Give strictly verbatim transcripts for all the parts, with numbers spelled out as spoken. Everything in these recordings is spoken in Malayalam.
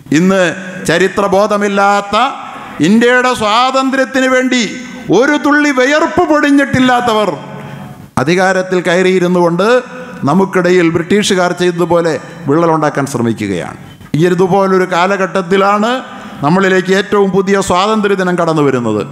ഇന്ന് ചരിത്രബോധമില്ലാത്ത, ഇന്ത്യയുടെ സ്വാതന്ത്ര്യത്തിന് വേണ്ടി ഒരു തുള്ളി വിയർപ്പ് പൊടിഞ്ഞിട്ടില്ലാത്തവർ അധികാരത്തിൽ കയറിയിരുന്നു കൊണ്ട് നമുക്കിടയിൽ ബ്രിട്ടീഷുകാർ ചെയ്തതുപോലെ വിള്ളലുണ്ടാക്കാൻ ശ്രമിക്കുകയാണ്. ഈ ഇതുപോലൊരു കാലഘട്ടത്തിലാണ് നമ്മളിലേക്ക് ഏറ്റവും പുതിയ സ്വാതന്ത്ര്യ ദിനം കടന്നു വരുന്നത്.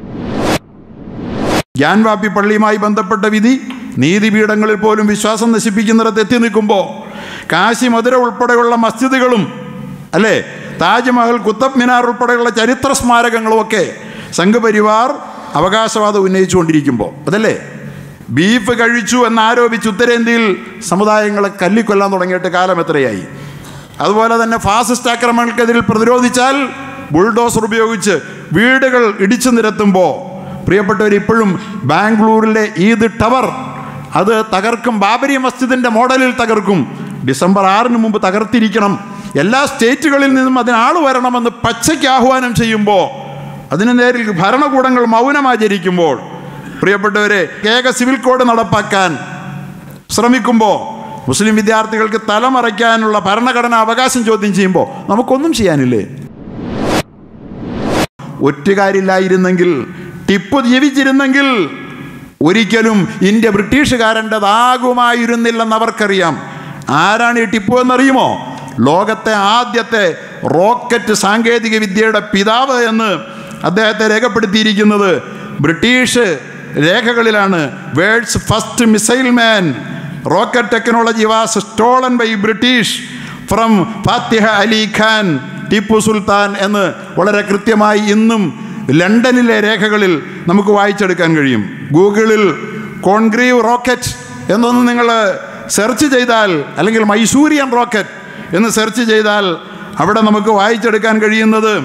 ഗ്യാൻവാപ്പി പള്ളിയുമായി ബന്ധപ്പെട്ട വിധി നീതിപീഠങ്ങളിൽ പോലും വിശ്വാസം നശിപ്പിക്കുന്നിടത്ത് എത്തി നിൽക്കുമ്പോൾ കാശി മധുര ഉൾപ്പെടെയുള്ള മസ്ജിദുകളും അല്ലേ, താജ്മഹൽ, കുത്തബ് മിനാർ ഉൾപ്പെടെയുള്ള ചരിത്ര സ്മാരകങ്ങളും ഒക്കെ സംഘപരിവാർ അവകാശവാദം ഉന്നയിച്ചുകൊണ്ടിരിക്കുമ്പോൾ അതല്ലേ ബീഫ് കഴിച്ചു എന്നാരോപിച്ച് ഉത്തരേന്ത്യയിൽ സമുദായങ്ങളെ കല്ലിക്കൊല്ലാൻ തുടങ്ങിയിട്ട് കാലം എത്രയായി? അതുപോലെ തന്നെ ഫാസിസ്റ്റ് ആക്രമണങ്ങൾക്കെതിരെ പ്രതിരോധിച്ചാൽ ബുൾഡോസർ ഉപയോഗിച്ച് വീടുകൾ ഇടിച്ചു നിരത്തുമ്പോൾ പ്രിയപ്പെട്ടവർ ഇപ്പോഴും ബാംഗ്ലൂരിലെ ഈദ് ടവർ അത് തകർക്കും, ബാബരി മസ്ജിദിൻ്റെ മോഡലിൽ തകർക്കും, ഡിസംബർ ആറിന് മുമ്പ് തകർത്തിരിക്കണം, എല്ലാ സ്റ്റേറ്റുകളിൽ നിന്നും അതിനാൾ വരണമെന്ന് പച്ചയ്ക്ക് ആഹ്വാനം ചെയ്യുമ്പോൾ അതിന് നേരിൽ ഭരണകൂടങ്ങൾ മൗനമാചരിക്കുമ്പോൾ പ്രിയപ്പെട്ടവരെ ഏക സിവിൽ കോഡ് നടപ്പാക്കാൻ ശ്രമിക്കുമ്പോൾ മുസ്ലിം വിദ്യാർത്ഥികൾക്ക് തലമറയ്ക്കാനുള്ള ഭരണഘടനാ അവകാശം ചോദ്യം ചെയ്യുമ്പോൾ നമുക്കൊന്നും ചെയ്യാനില്ലേ? ഒറ്റുകാരില്ലായിരുന്നെങ്കിൽ, ടിപ്പു ജീവിച്ചിരുന്നെങ്കിൽ ഒരിക്കലും ഇന്ത്യ ബ്രിട്ടീഷുകാരൻ്റെതാകുമായിരുന്നില്ലെന്ന് അവർക്കറിയാം. ആരാണ് ഈ ടിപ്പു എന്നറിയുമോ? ലോകത്തെ ആദ്യത്തെ റോക്കറ്റ് സാങ്കേതിക വിദ്യയുടെ പിതാവ് എന്ന് അദ്ദേഹത്തെ രേഖപ്പെടുത്തിയിരിക്കുന്നത് ബ്രിട്ടീഷ് രേഖകളിലാണ്. World's first missile man, rocket technology was stolen by British from Fateh Ali Khan Tipu Sultan എന്ന് വളരെ കൃത്യമായി ഇന്നും ലണ്ടനിലെ രേഖകളിൽ നമുക്ക് വായിച്ചെടുക്കാൻ കഴിയും. ഗൂഗിളിൽ കോൺക്രീവ് റോക്കറ്റ് എന്നൊന്ന് നിങ്ങൾ സെർച്ച് ചെയ്താൽ, അല്ലെങ്കിൽ മൈസൂരിയൻ റോക്കറ്റ് എന്ന് സെർച്ച് ചെയ്താൽ അവിടെ നമുക്ക് വായിച്ചെടുക്കാൻ കഴിയുന്നത്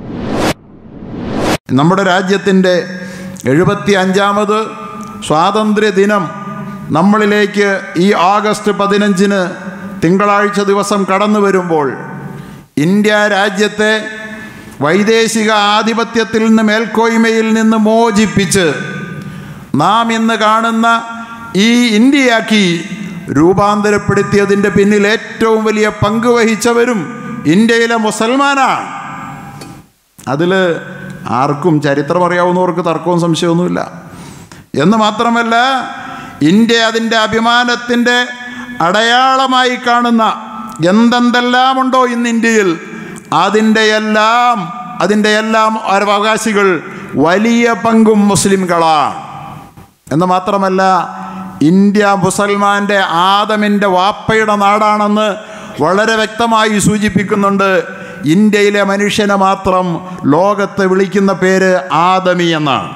നമ്മുടെ രാജ്യത്തിൻ്റെ എഴുപത്തി അഞ്ചാമത് സ്വാതന്ത്ര്യ ദിനം നമ്മളിലേക്ക് ഈ ആഗസ്റ്റ് പതിനഞ്ചിന് തിങ്കളാഴ്ച ദിവസം കടന്നു വരുമ്പോൾ ഇന്ത്യ രാജ്യത്തെ വൈദേശിക ആധിപത്യത്തിൽ നിന്ന്, മേൽക്കോയ്മയിൽ നിന്ന് മോചിപ്പിച്ച് നാം ഇന്ന് കാണുന്ന ഈ ഇന്ത്യയാക്കി രൂപാന്തരപ്പെടുത്തിയതിൻ്റെ പിന്നിൽ ഏറ്റവും വലിയ പങ്ക് വഹിച്ചവരും ഇന്ത്യയിലെ മുസൽമാനാണ്. അതിൽ ആർക്കും ചരിത്രം അറിയാവുന്നവർക്ക് തർക്കവും സംശയമൊന്നുമില്ല. എന്ന് മാത്രമല്ല, ഇന്ത്യ അതിൻ്റെ അഭിമാനത്തിൻ്റെ അടയാളമായി കാണുന്ന എന്തെന്തെല്ലാമുണ്ടോ ഇന്ന് ഇന്ത്യയിൽ, അതിൻ്റെ എല്ലാം അതിൻ്റെ എല്ലാം അവകാശികൾ വലിയ പങ്കും മുസ്ലിംകളാണ്. എന്ന് മാത്രമല്ല, ഇന്ത്യ മുസൽമാൻ്റെ ആദമിൻ്റെ വാപ്പയുടെ നാടാണെന്ന് വളരെ വ്യക്തമായി സൂചിപ്പിക്കുന്നുണ്ട്. ഇന്ത്യയിലെ മനുഷ്യനെ മാത്രം ലോകത്ത് വിളിക്കുന്ന പേര് ആദമി എന്നാണ്.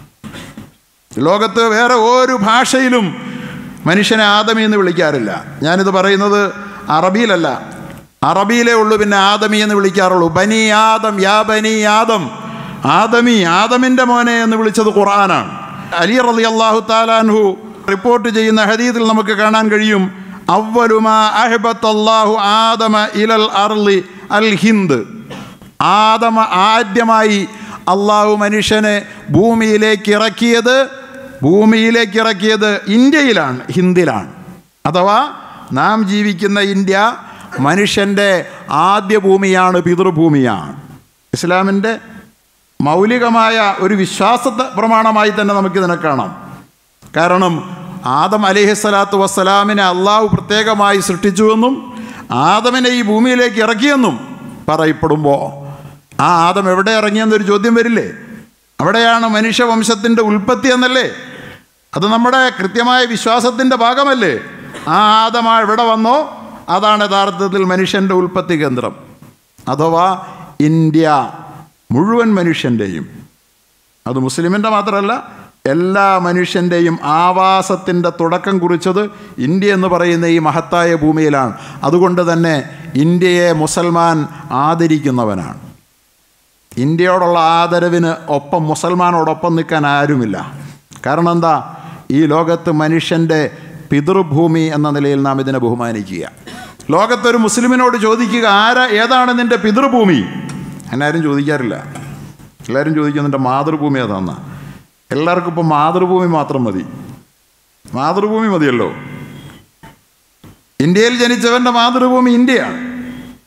ലോകത്ത് വേറെ ഒരു ഭാഷയിലും മനുഷ്യനെ ആദമി എന്ന് വിളിക്കാറില്ല. ഞാനിത് പറയുന്നത് അറബിയിലല്ല, അറബിയിലേ ഉള്ളൂ പിന്നെ ആദമി എന്ന് വിളിക്കാറുള്ളൂ. ബനി ആദം, യാ ബനി ആദം, ആദമി, ആദമിൻ്റെ മോനെ എന്ന് വിളിച്ചത് ഖുർആനാണ്. അലി റളിയല്ലാഹു തആല അൻഹു റിപ്പോർട്ട് ചെയ്യുന്ന ഹദീസിൽ നമുക്ക് കാണാൻ കഴിയും, അവ്വലു മാ അഹ്ബത്തല്ലാഹു ആദമ ഇലൽ അർളി അൽ ഹിന്ദ്. ആദമ ആദ്യമായി അള്ളാഹു മനുഷ്യനെ ഭൂമിയിലേക്ക് ഇറക്കിയത് ഭൂമിയിലേക്ക് ഇറക്കിയത് ഇന്ത്യയിലാണ്, ഹിന്ദിലാണ്. അഥവാ നാം ജീവിക്കുന്ന ഇന്ത്യ മനുഷ്യൻ്റെ ആദ്യ ഭൂമിയാണ്, പിതൃഭൂമിയാണ്. ഇസ്ലാമിൻ്റെ മൗലികമായ ഒരു വിശ്വാസ പ്രമാണമായി തന്നെ നമുക്കിതിനെ കാണാം. കാരണം ആദം അലൈഹിസ്സലാത്തു വസ്സലാമിനെ അള്ളാഹു പ്രത്യേകമായി സൃഷ്ടിച്ചുവെന്നും ആദമിനെ ഈ ഭൂമിയിലേക്ക് ഇറക്കിയെന്നും പറയപ്പെടുമ്പോൾ ആ ആദം എവിടെ ഇറങ്ങിയെന്നൊരു ചോദ്യം വരില്ലേ? അവിടെയാണ് മനുഷ്യവംശത്തിൻ്റെ ഉൽപ്പത്തി എന്നല്ലേ? അത് നമ്മുടെ കൃത്യമായ വിശ്വാസത്തിൻ്റെ ഭാഗമല്ലേ? ആ ആദം എവിടെ വന്നോ അതാണ് യഥാർത്ഥത്തിൽ മനുഷ്യൻ്റെ ഉൽപ്പത്തി കേന്ദ്രം. അഥവാ ഇന്ത്യ മുഴുവൻ മനുഷ്യൻ്റെയും, അത് മുസ്ലിമിൻ്റെ മാത്രമല്ല എല്ലാ മനുഷ്യൻ്റെയും ആവാസത്തിൻ്റെ തുടക്കം കുറിച്ചത് ഇന്ത്യ എന്ന് പറയുന്ന ഈ മഹത്തായ ഭൂമിയിലാണ്. അതുകൊണ്ട് തന്നെ ഇന്ത്യയെ മുസൽമാൻ ആദരിക്കുന്നവനാണ്. ഇന്ത്യയോടുള്ള ആദരവിന് ഒപ്പം മുസൽമാനോടൊപ്പം നിൽക്കാൻ ആരുമില്ല. കാരണം എന്താ? ഈ ലോകത്ത് മനുഷ്യൻ്റെ പിതൃഭൂമി എന്ന നിലയിൽ നാം ഇതിനെ ബഹുമാനിക്കുക. ലോകത്തൊരു മുസ്ലിമിനോട് ചോദിക്കുക, ആരാ ഏതാണ് നിൻ്റെ പിതൃഭൂമി? എന്നാരും ചോദിക്കാറില്ല. എല്ലാവരും ചോദിക്കുന്നുണ്ട് മാതൃഭൂമി ഏതാണെന്ന. എല്ലാവർക്കും ഇപ്പം മാതൃഭൂമി മാത്രം മതി. മാതൃഭൂമി മതിയല്ലോ. ഇന്ത്യയിൽ ജനിച്ചവൻ്റെ മാതൃഭൂമി ഇന്ത്യയാണ്.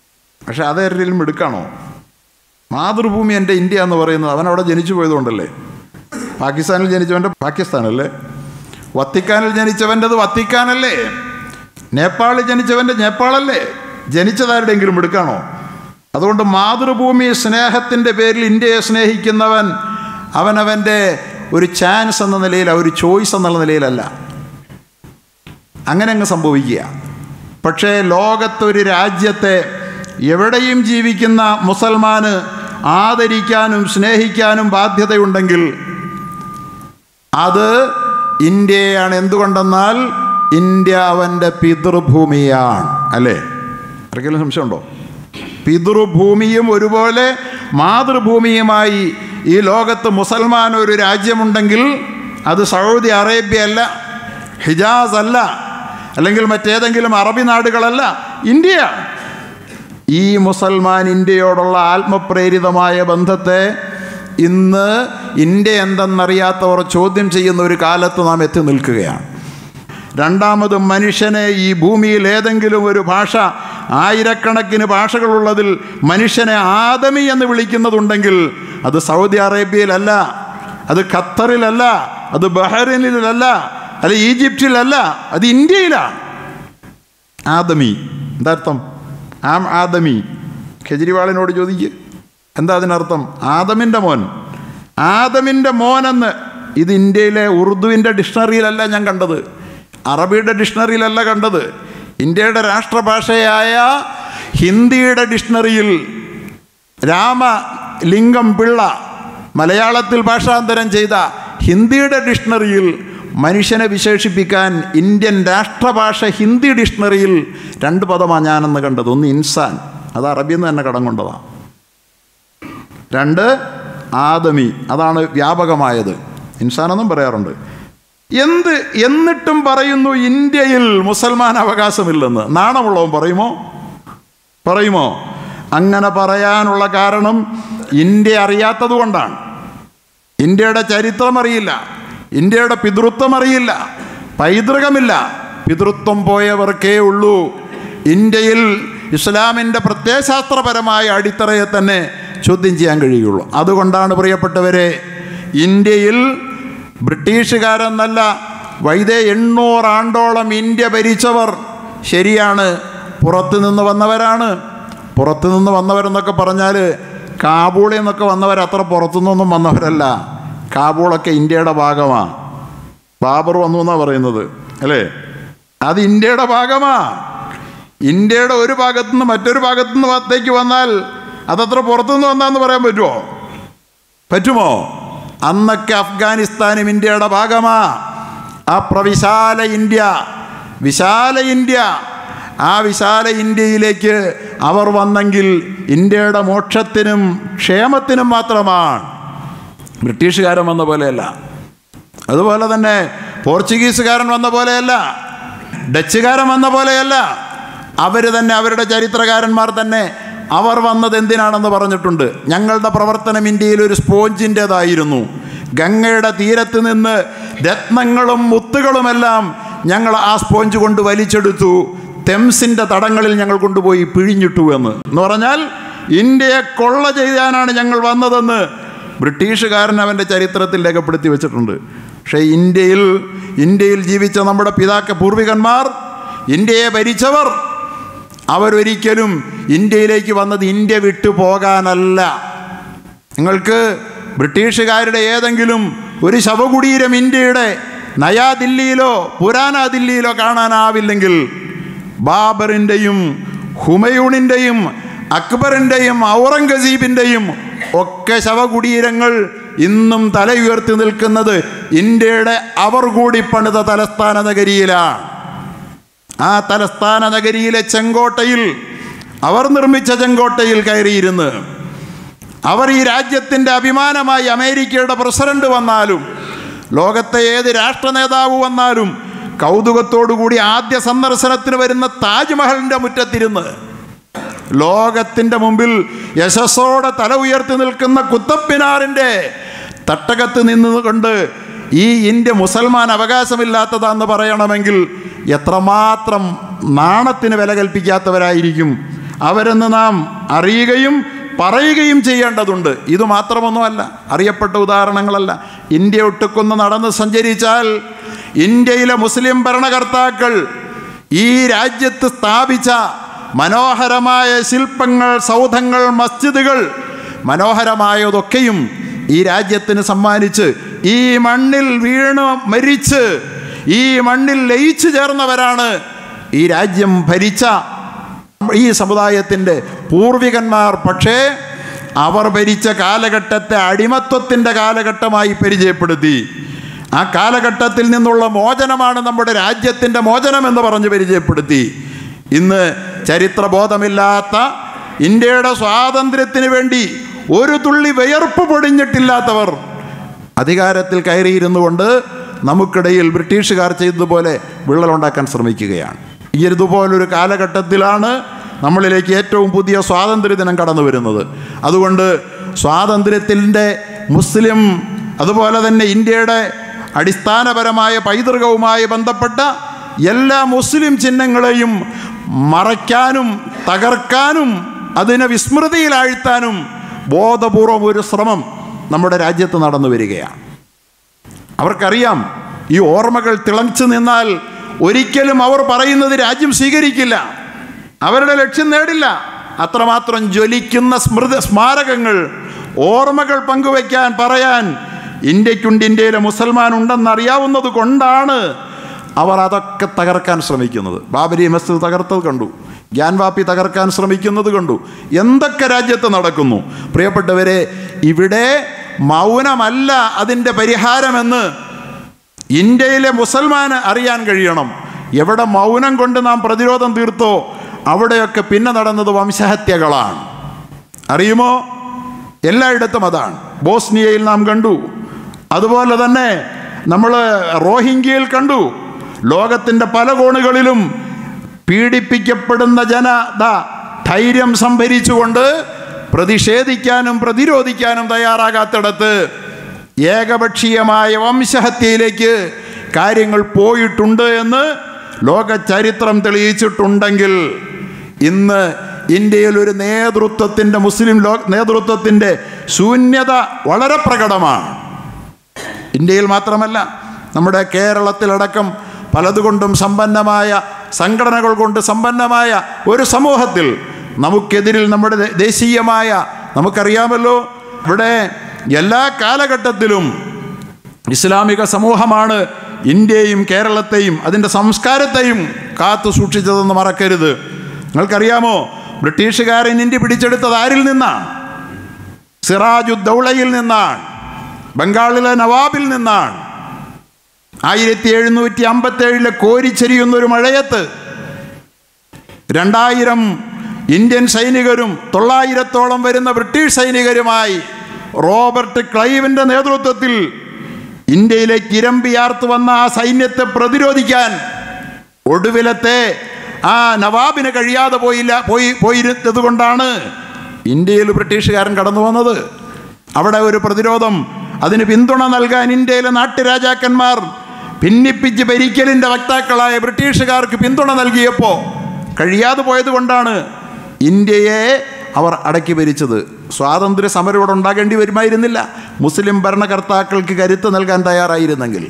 പക്ഷെ അതാരെങ്കിലും എടുക്കാണോ? മാതൃഭൂമി എൻ്റെ ഇന്ത്യ എന്ന് പറയുന്നത് അവൻ അവിടെ ജനിച്ചു പോയതുകൊണ്ടല്ലേ. പാകിസ്ഥാനിൽ ജനിച്ചവൻ്റെ പാകിസ്ഥാനല്ലേ, വത്തിക്കാനിൽ ജനിച്ചവൻ്റെത് വത്തിക്കാനല്ലേ, നേപ്പാളിൽ ജനിച്ചവൻ്റെ നേപ്പാളല്ലേ. ജനിച്ചതാരുടെയെങ്കിലും എടുക്കാണോ? അതുകൊണ്ട് മാതൃഭൂമി സ്നേഹത്തിൻ്റെ പേരിൽ ഇന്ത്യയെ സ്നേഹിക്കുന്നവൻ അവനവൻ്റെ ഒരു ചാൻസ് എന്ന നിലയിൽ, ഒരു ചോയ്സ് എന്നുള്ള നിലയിലല്ല, അങ്ങനെ അങ്ങ് സംഭവിക്കുക. പക്ഷേ ലോകത്തൊരു രാജ്യത്തെ എവിടെയും ജീവിക്കുന്ന മുസൽമാന് ആദരിക്കാനും സ്നേഹിക്കാനും ബാധ്യതയുണ്ടെങ്കിൽ അത് ഇന്ത്യയാണ്. എന്തുകൊണ്ടെന്നാൽ ഇന്ത്യ അവൻ്റെ പിതൃഭൂമിയാണ്, അല്ലേ? ആർക്കെങ്കിലും സംശയമുണ്ടോ? പിതൃഭൂമിയും ഒരുപോലെ മാതൃഭൂമിയുമായി ഈ ലോകത്ത് മുസൽമാൻ ഒരു രാജ്യമുണ്ടെങ്കിൽ അത് സൗദി അറേബ്യ അല്ല, ഹിജാസ് അല്ല, അല്ലെങ്കിൽ മറ്റേതെങ്കിലും അറബി നാടുകളല്ല, ഇന്ത്യ. ഈ മുസൽമാൻ ഇന്ത്യയോടുള്ള ആത്മപ്രേരിതമായ ബന്ധത്തെ ഇന്ന് ഇന്ത്യ എന്തെന്നറിയാത്തവർ ചോദ്യം ചെയ്യുന്ന ഒരു കാലത്ത് നാം എത്തി നിൽക്കുകയാണ്. രണ്ടാമത്, മനുഷ്യനെ ഈ ഭൂമിയിൽ ഏതെങ്കിലും ഒരു ഭാഷ, ആയിരക്കണക്കിന് ഭാഷകളുള്ളതിൽ മനുഷ്യനെ ആദമി എന്ന് വിളിക്കുന്നതുണ്ടെങ്കിൽ അത് സൗദി അറേബ്യയിലല്ല, അത് ഖത്തറിലല്ല, അത് ബഹ്റൈനിലല്ല, അല്ല ഈജിപ്തിലല്ല, അത് ഇന്ത്യയിലാണ്. ആദമി എന്താ അർത്ഥം? ആം ആദമി. കെജ്രിവാളിനോട് ചോദിക്കുക, എന്താ അതിനർത്ഥം? ആദമിൻ്റെ മോൻ, ആദമിൻ്റെ മോനെന്ന്. ഇത് ഇന്ത്യയിലെ ഉറുദുവിൻ്റെ ഡിക്ഷണറിയിലല്ല ഞാൻ കണ്ടത്, അറബിയുടെ ഡിക്ഷണറിയിലല്ല കണ്ടത്, ഇന്ത്യയുടെ രാഷ്ട്രഭാഷയായ ഹിന്ദിയുടെ ഡിക്ഷണറിയിൽ രാമലിംഗം പിള്ള മലയാളത്തിൽ ഭാഷാന്തരം ചെയ്ത ഹിന്ദിയുടെ ഡിക്ഷണറിയിൽ മനുഷ്യനെ വിശേഷിപ്പിക്കാൻ ഇന്ത്യൻ രാഷ്ട്രഭാഷ ഹിന്ദി ഡിക്ഷണറിയിൽ രണ്ട് പദമാണ് ഞാനെന്ന് കണ്ടത്. ഒന്ന് ഇൻസാൻ, അത് അറബിയിൽ നിന്ന് തന്നെ കടം കൊണ്ടതാണ്. രണ്ട് ആദമി, അതാണ് വ്യാപകമായത്. ഇൻസാനെന്നും പറയാറുണ്ട്. എന്ത് എന്നിട്ടും പറയുന്നു ഇന്ത്യയിൽ മുസൽമാൻ അവകാശമില്ലെന്ന്. നാണമുള്ളവൻ പറയുമോ? പറയുമോ? അങ്ങനെ പറയാനുള്ള കാരണം ഇന്ത്യ അറിയാത്തത് കൊണ്ടാണ്. ഇന്ത്യയുടെ ചരിത്രം അറിയില്ല, ഇന്ത്യയുടെ പിതൃത്വം അറിയില്ല, പൈതൃകമില്ല. പിതൃത്വം പോയവർക്കേ ഉള്ളൂ ഇന്ത്യയിൽ ഇസ്ലാമിൻ്റെ പ്രത്യയശാസ്ത്രപരമായ അടിത്തറയെ തന്നെ ചോദ്യം ചെയ്യാൻ കഴിയുള്ളൂ. അതുകൊണ്ടാണ് പ്രിയപ്പെട്ടവരെ, ഇന്ത്യയിൽ ബ്രിട്ടീഷുകാരെന്നല്ല, വൈദ്യ എണ്ണൂറാണ്ടോളം ഇന്ത്യ ഭരിച്ചവർ ശരിയാണ് പുറത്തു നിന്ന് വന്നവരാണ്. പുറത്തു നിന്ന് വന്നവരെന്നൊക്കെ പറഞ്ഞാൽ കാബൂളിൽ നിന്നൊക്കെ വന്നവർ അത്ര പുറത്തുനിന്നൊന്നും വന്നവരല്ല. കാബൂളൊക്കെ ഇന്ത്യയുടെ ഭാഗമാണ്. ബാബർ വന്നു എന്നാണ് പറയുന്നത്, അല്ലേ? അത് ഇന്ത്യയുടെ ഭാഗമാണ്. ഇന്ത്യയുടെ ഒരു ഭാഗത്തുനിന്ന് മറ്റൊരു ഭാഗത്തുനിന്ന് ഭാഗത്തേക്ക് വന്നാൽ അതത്ര പുറത്തുനിന്ന് വന്നാന്ന് പറയാൻ പറ്റുമോ? പറ്റുമോ? അന്നൊക്കെ അഫ്ഗാനിസ്ഥാനും ഇന്ത്യയുടെ ഭാഗമാ. ആ പ്രവിശാല ഇന്ത്യ, വിശാല ഇന്ത്യ, ആ വിശാല ഇന്ത്യയിലേക്ക് അവർ വന്നെങ്കിൽ ഇന്ത്യയുടെ മോക്ഷത്തിനും ക്ഷേമത്തിനും മാത്രമാണ്. ബ്രിട്ടീഷുകാരൻ വന്ന പോലെയല്ല, അതുപോലെ തന്നെ പോർച്ചുഗീസുകാരൻ വന്ന പോലെയല്ല, ഡച്ചുകാരൻ വന്ന പോലെയല്ല. അവർ തന്നെ, അവരുടെ ചരിത്രകാരന്മാർ തന്നെ അവർ വന്നത് എന്തിനാണെന്ന് പറഞ്ഞിട്ടുണ്ട്. ഞങ്ങളുടെ പ്രവർത്തനം ഇന്ത്യയിൽ ഒരു സ്പോഞ്ചിൻ്റേതായിരുന്നു. ഗംഗയുടെ തീരത്ത് നിന്ന് രത്നങ്ങളും മുത്തുകളുമെല്ലാം ഞങ്ങൾ ആ സ്പോഞ്ച് കൊണ്ട് വലിച്ചെടുത്തു, തെംസിൻ്റെ തടങ്ങളിൽ ഞങ്ങൾ കൊണ്ടുപോയി പിഴിഞ്ഞിട്ടു എന്ന് എന്ന് പറഞ്ഞാൽ ഇന്ത്യയെ കൊള്ള ചെയ്യാനാണ് ഞങ്ങൾ വന്നതെന്ന് ബ്രിട്ടീഷുകാരൻ അവൻ്റെ ചരിത്രത്തിൽ രേഖപ്പെടുത്തി വെച്ചിട്ടുണ്ട്. പക്ഷേ ഇന്ത്യയിൽ ഇന്ത്യയിൽ ജീവിച്ച നമ്മുടെ പിതാക്ക പൂർവികന്മാർ, ഇന്ത്യയെ ഭരിച്ചവർ, അവരൊരിക്കലും ഇന്ത്യയിലേക്ക് വന്നത് ഇന്ത്യ വിട്ടു പോകാനല്ല. നിങ്ങൾക്ക് ബ്രിട്ടീഷുകാരുടെ ഏതെങ്കിലും ഒരു ശവകുടീരം ഇന്ത്യയുടെ നയാദില്ലിയിലോ പുരാന ദില്ലിയിലോ കാണാനാവില്ലെങ്കിൽ ബാബറിൻ്റെയും ഹുമയൂണിൻ്റെയും അക്ബറിൻ്റെയും ഔറംഗസീബിൻ്റെയും ഒക്കെ ശവകുടീരങ്ങൾ ഇന്നും തലയുയർത്തി നിൽക്കുന്നത് ഇന്ത്യയുടെ അവർ കൂടി പണിത തലസ്ഥാന നഗരിയിലാണ്. ആ തലസ്ഥാന നഗരിയിലെ ചെങ്കോട്ടയിൽ, അവർ നിർമ്മിച്ച ചെങ്കോട്ടയിൽ കയറിയിരുന്ന് അവർ ഈ രാജ്യത്തിൻ്റെ അഭിമാനമായി അമേരിക്കയുടെ പ്രസിഡന്റ് വന്നാലും ലോകത്തെ ഏത് രാഷ്ട്ര നേതാവ് വന്നാലും കൗതുകത്തോടുകൂടി ആദ്യ സന്ദർശനത്തിന് വരുന്ന താജ്മഹലിൻ്റെ മുറ്റത്തിരുന്ന് ലോകത്തിൻ്റെ മുമ്പിൽ യശസ്സോടെ തല ഉയർത്തി നിൽക്കുന്ന കുത്തബ് മിനാറിൻ്റെ തട്ടകത്ത് നിന്നുകൊണ്ട് ഈ ഇന്ത്യ മുസൽമാൻ അവകാശമില്ലാത്തതാണെന്ന് പറയണമെങ്കിൽ എത്രമാത്രം നാണത്തിന് വില കൽപ്പിക്കാത്തവരായിരിക്കും അവരെന്ന് നാം അറിയുകയും പറയുകയും ചെയ്യേണ്ടതുണ്ട്. ഇതുമാത്രമൊന്നുമല്ല, അറിയപ്പെട്ട ഉദാഹരണങ്ങളല്ല. ഇന്ത്യ ഒട്ടുക്കൊന്ന് നടന്ന് സഞ്ചരിച്ചാൽ ഇന്ത്യയിലെ മുസ്ലിം ഭരണകർത്താക്കൾ ഈ രാജ്യത്ത് സ്ഥാപിച്ച മനോഹരമായ ശില്പങ്ങൾ, സൗധങ്ങൾ, മസ്ജിദുകൾ മനോഹരമായതൊക്കെയും ഈ രാജ്യത്തിന് സമ്മാനിച്ച് ഈ മണ്ണിൽ വീണ് മരിച്ച് ഈ മണ്ണിൽ ലയിച്ചു ചേർന്നവരാണ് ഈ രാജ്യം ഭരിച്ച ഈ സമുദായത്തിൻ്റെ പൂർവികന്മാർ. പക്ഷേ അവർ ഭരിച്ച കാലഘട്ടത്തെ അടിമത്വത്തിൻ്റെ കാലഘട്ടമായി പരിചയപ്പെടുത്തി. ആ കാലഘട്ടത്തിൽ നിന്നുള്ള മോചനമാണ് നമ്മുടെ രാജ്യത്തിൻ്റെ മോചനമെന്ന് പറഞ്ഞ് പരിചയപ്പെടുത്തി. ഇന്ന് ചരിത്രബോധമില്ലാത്ത, ഇന്ത്യയുടെ സ്വാതന്ത്ര്യത്തിന് വേണ്ടി ഒരു തുള്ളി വിയർപ്പ് പൊടിഞ്ഞിട്ടില്ലാത്തവർ അധികാരത്തിൽ കയറിയിരുന്നു കൊണ്ട് നമുക്കിടയിൽ ബ്രിട്ടീഷുകാർ ചെയ്തതുപോലെ വിള്ളലുണ്ടാക്കാൻ ശ്രമിക്കുകയാണ്. ഈ ഇതുപോലൊരു കാലഘട്ടത്തിലാണ് നമ്മളിലേക്ക് ഏറ്റവും പുതിയ സ്വാതന്ത്ര്യ ദിനം കടന്നു വരുന്നത്. അതുകൊണ്ട് സ്വാതന്ത്ര്യത്തിൻ്റെ മുസ്ലിം, അതുപോലെ തന്നെ ഇന്ത്യയുടെ അടിസ്ഥാനപരമായ പൈതൃകവുമായി ബന്ധപ്പെട്ട എല്ലാ മുസ്ലിം ചിഹ്നങ്ങളെയും മറയ്ക്കാനും തകർക്കാനും അതിനെ വിസ്മൃതിയിലാഴ്ത്താനും ബോധപൂർവം ഒരു ശ്രമം നമ്മുടെ രാജ്യത്ത് നടന്നു വരികയാണ്. അവർക്കറിയാം, ഈ ഓർമ്മകൾ തിളച്ചു നിന്നാൽ ഒരിക്കലും അവർ പറയുന്നത് രാജ്യം സ്വീകരിക്കില്ല, അവരുടെ ലക്ഷ്യം നേടില്ല. അത്രമാത്രം ജ്വലിക്കുന്ന സ്മൃതി സ്മാരകങ്ങൾ, ഓർമ്മകൾ പങ്കുവയ്ക്കാൻ പറയാൻ ഇന്ത്യക്കുണ്ട്, ഇന്ത്യയിലെ മുസൽമാൻ ഉണ്ടെന്നറിയാവുന്നത് കൊണ്ടാണ് അവർ അതൊക്കെ തകർക്കാൻ ശ്രമിക്കുന്നത്. ബാബരി മസ്ജിദ് തകർത്തത് കണ്ടു, ഗ്യാൻവാപ്പി തകർക്കാൻ ശ്രമിക്കുന്നത് കണ്ടു. എന്തൊക്കെ രാജ്യത്ത് നടക്കുന്നു. പ്രിയപ്പെട്ടവരെ, ഇവിടെ മൗനമല്ല അതിൻ്റെ പരിഹാരമെന്ന് ഇന്ത്യയിലെ മുസൽമാന് അറിയാൻ കഴിയണം. എവിടെ മൗനം കൊണ്ട് നാം പ്രതിരോധം തീർത്തോ അവിടെയൊക്കെ പിന്നെ നടന്നത് വംശഹത്യകളാണ്. അറിയുമോ? എല്ലായിടത്തും അതാണ്. ബോസ്നിയയിൽ നാം കണ്ടു, അതുപോലെ തന്നെ നമ്മൾ റോഹിംഗ്യയിൽ കണ്ടു. ലോകത്തിൻ്റെ പല കോണുകളിലും പീഡിപ്പിക്കപ്പെടുന്ന ജനത ധൈര്യം സംഭരിച്ചുകൊണ്ട് പ്രതിഷേധിക്കാനും പ്രതിരോധിക്കാനും തയ്യാറാകാത്തിടത്ത് ഏകപക്ഷീയമായ വംശഹത്യയിലേക്ക് കാര്യങ്ങൾ പോയിട്ടുണ്ട് എന്ന് ലോക ചരിത്രം തെളിയിച്ചിട്ടുണ്ടെങ്കിൽ ഇന്ന് ഇന്ത്യയിൽ ഒരു നേതൃത്വത്തിൻ്റെ, മുസ്ലിം ലോ നേതൃത്വത്തിൻ്റെ ശൂന്യത വളരെ പ്രകടമാണ്. ഇന്ത്യയിൽ മാത്രമല്ല, നമ്മുടെ കേരളത്തിലടക്കം പലതുകൊണ്ടും സമ്പന്നമായ, സംഘടനകൾ കൊണ്ട് സമ്പന്നമായ ഒരു സമൂഹത്തിൽ നമുക്കെതിരിൽ നമ്മുടെ ദേശീയമായ, നമുക്കറിയാമല്ലോ, ഇവിടെ എല്ലാ കാലഘട്ടത്തിലും ഇസ്ലാമിക സമൂഹമാണ് ഇന്ത്യയും കേരളത്തെയും അതിൻ്റെ സംസ്കാരത്തെയും കാത്തു സൂക്ഷിച്ചതെന്ന് മറക്കരുത്. നിങ്ങൾക്കറിയാമോ, ബ്രിട്ടീഷുകാരൻ ഇന്ത്യ പിടിച്ചെടുത്തത് ആരിൽ നിന്നാണ്? സിറാജുദ്ദൗളയിൽ നിന്നാണ്, ബംഗാളിലെ നവാബിൽ നിന്നാണ്. ആയിരത്തി എഴുന്നൂറ്റി അമ്പത്തി ഏഴിലെ കോരിച്ചെരിയുന്നൊരു മഴയത്ത് രണ്ടായിരം ഇന്ത്യൻ സൈനികരും തൊള്ളായിരത്തോളം വരുന്ന ബ്രിട്ടീഷ് സൈനികരുമായി റോബർട്ട് ക്ലൈവിൻ്റെ നേതൃത്വത്തിൽ ഇന്ത്യയിലേക്ക് ഇരമ്പിയാർത്തു വന്ന ആ സൈന്യത്തെ പ്രതിരോധിക്കാൻ ഒടുവിലത്തെ ആ നവാബിന് കഴിയാതെ പോയില്ല പോയി പോയിരുന്നത് കൊണ്ടാണ് ഇന്ത്യയിൽ ബ്രിട്ടീഷുകാരൻ കടന്നു വന്നത്. അവിടെ ഒരു പ്രതിരോധം, അതിന് പിന്തുണ നൽകാൻ ഇന്ത്യയിലെ നാട്ടുരാജാക്കന്മാർ ഭിന്നിപ്പിച്ച് ഭരിക്കലിൻ്റെ വക്താക്കളായ ബ്രിട്ടീഷുകാർക്ക് പിന്തുണ നൽകിയപ്പോൾ കഴിയാതെ പോയത് കൊണ്ടാണ് ഇന്ത്യയെ അവർ അടക്കി ഭരിച്ചത്. സ്വാതന്ത്ര്യ സമരം ഇവിടെ ഉണ്ടാകേണ്ടി വരുമായിരുന്നില്ല, മുസ്ലിം ഭരണകർത്താക്കൾക്ക് കരുത്ത് നൽകാൻ തയ്യാറായിരുന്നെങ്കിൽ.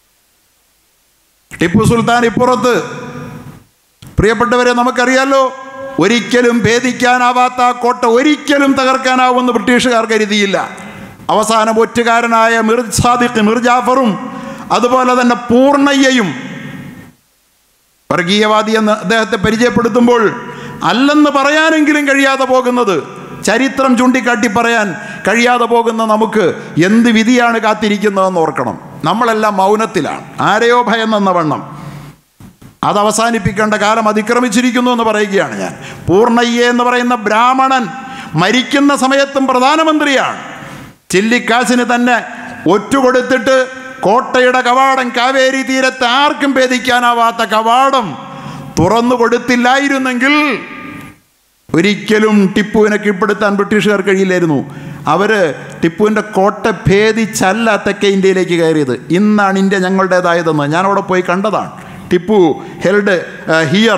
ടിപ്പു സുൽത്താൻ ഇപ്പുറത്ത്. പ്രിയപ്പെട്ടവരെ, നമുക്കറിയാലോ, ഒരിക്കലും ഭേദിക്കാനാവാത്ത ആ കോട്ട ഒരിക്കലും തകർക്കാനാവുമെന്ന് ബ്രിട്ടീഷുകാർ കരുതിയില്ല. അവസാനം ഒറ്റുകാരനായ മിർ സാദിഖ്, മിർ ജാഫറും അതുപോലെ തന്നെ പൂർണ്ണയ്യയും വർഗീയവാദി എന്ന് അദ്ദേഹത്തെ പരിചയപ്പെടുത്തുമ്പോൾ അല്ലെന്ന് പറയാനെങ്കിലും കഴിയാതെ പോകുന്നത്, ചരിത്രം ചൂണ്ടിക്കാട്ടി പറയാൻ കഴിയാതെ പോകുന്ന നമുക്ക് എന്ത് വിധിയാണ് കാത്തിരിക്കുന്നതെന്ന് ഓർക്കണം. നമ്മളെല്ലാം മൗനത്തിലാണ്, ആരെയോ ഭയന്നെന്ന വണ്ണം. അത് അവസാനിപ്പിക്കേണ്ട കാലം അതിക്രമിച്ചിരിക്കുന്നു എന്ന് പറയുകയാണ് ഞാൻ. പൂർണ്ണയ്യ എന്ന് പറയുന്ന ബ്രാഹ്മണൻ മരിക്കുന്ന സമയത്തും പ്രധാനമന്ത്രിയാണ്. ചില്ലിക്കാശിന് തന്നെ ഒറ്റുകൊടുത്തിട്ട് കോട്ടയുടെ കവാടം, കാവേരി തീരത്ത് ആർക്കും ഭേദിക്കാനാവാത്ത കവാടം തുറന്നു കൊടുത്തില്ലായിരുന്നെങ്കിൽ ഒരിക്കലും ടിപ്പുവിനെ കീഴ്പ്പെടുത്താൻ ബ്രിട്ടീഷുകാർ കഴിയില്ലായിരുന്നു. അവർ ടിപ്പുവിൻ്റെ കോട്ട ഭേദിച്ചല്ല തെക്കേ ഇന്ത്യയിലേക്ക് കയറിയത്. ഇന്നാണ് ഇന്ത്യ ഞങ്ങളുടേതായതെന്ന് ഞാൻ അവിടെ പോയി കണ്ടതാണ്. ടിപ്പു ഹെൽഡ് ഹിയർ